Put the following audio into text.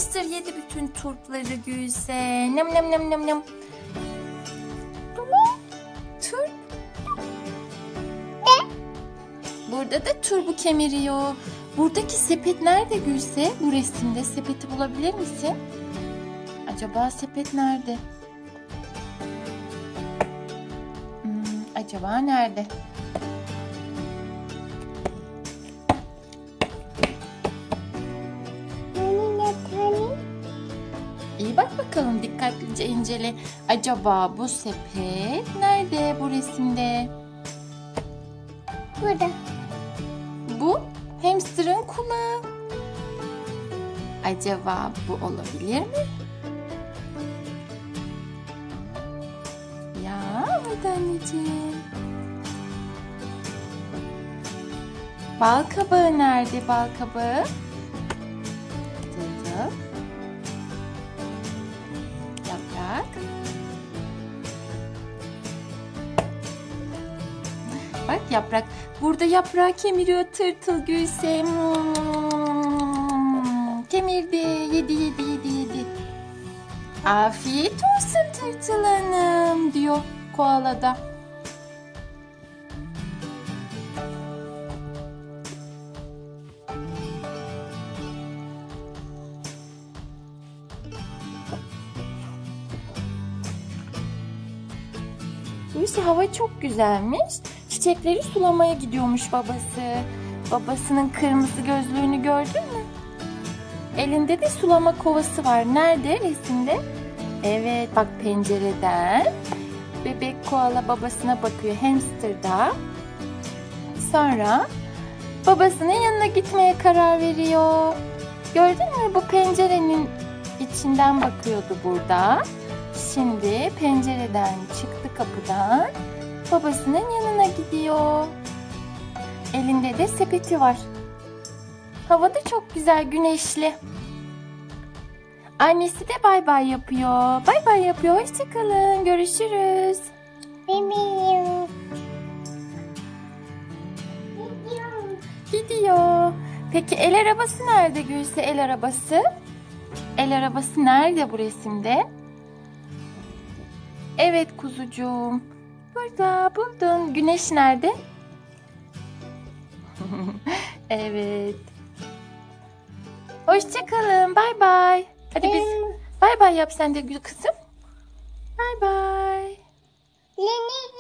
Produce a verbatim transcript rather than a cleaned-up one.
Hamster yedi bütün turpları Gülse. Nem nem nem nem nem. Turp. Burada da turbu kemiriyor. Buradaki sepet nerede Gülse? Bu resimde sepeti bulabilir misin? Acaba sepet nerede? Hmm, acaba nerede? İyi bak bakalım, dikkatlice incele. Acaba bu sepet nerede bu resimde? Burada. Bu hamsterın kulağı. Acaba bu olabilir mi? Ya hadi anneciğim. Bal kabağı nerede, bal kabağı? Cıcık. Yaprak. Bak yaprak. Burada yaprağı kemiriyor tırtıl Gülse. Hmm. Kemirdi. Yedi yedi yedi yedi. Afiyet olsun tırtıl hanım diyor koala da. Gülse hava çok güzelmiş. Çiçekleri sulamaya gidiyormuş babası. Babasının kırmızı gözlüğünü gördün mü? Elinde de sulama kovası var. Nerede resimde? Evet bak, pencereden. Bebek koala babasına bakıyor. Hamster da. Sonra babasının yanına gitmeye karar veriyor. Gördün mü? Bu pencerenin içinden bakıyordu burada. Şimdi pencereden çıktı, kapıdan. Babasının yanına gidiyor. Elinde de sepeti var. Hava da çok güzel, güneşli. Annesi de bay bay yapıyor. Bay bay yapıyor. Hoşça kalın. Görüşürüz. Bebeğim. Gidiyor. Peki el arabası nerede Gülse? El arabası. El arabası nerede bu resimde? Evet kuzucuğum. Burada buldun. Güneş nerede? Evet. Hoşça kalın. Bay bay. Hadi biz bay bay yap sen de kızım. Bay bay. Leni.